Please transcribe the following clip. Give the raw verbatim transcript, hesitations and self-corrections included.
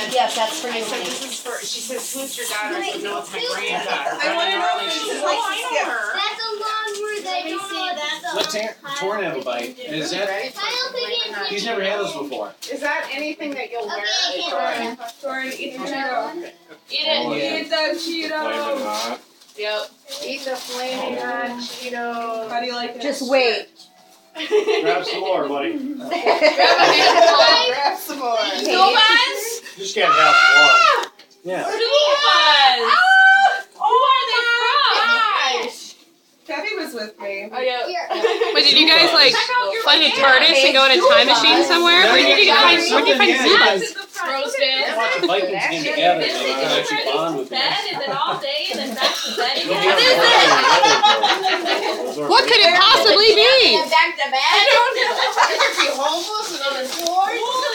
Yes, that's for you. I said, this is for, she says, who's your daughter? I said, no, it's my granddaughter. I want to know if this is like to skip. That's a long word. I don't know what Let Torn have a bite. Is that? He's never had this before. Is that anything that you'll wear? Okay, Torn, eat the Cheeto. Eat it. Eat the Cheeto. Yep. Eat the flaming hot Cheetos. How do you like it? Just wait. Grab some more, buddy. Grab a handful. Grab some more. Snowbuns? You just can't have one. Yeah. Snowbuns. Who are they from? Debbie was with me. Oh, yeah. Wait, did you guys like find a TARDIS and go in a time machine somewhere? Where did you find? Where did you find Zubas? Roasted. Watch a Vikings game together. So you can actually bond with Bed them. and then all day and then back to bed again. What could it possibly be? Back to bed. I don't know. You're gonna be homeless and on the floor.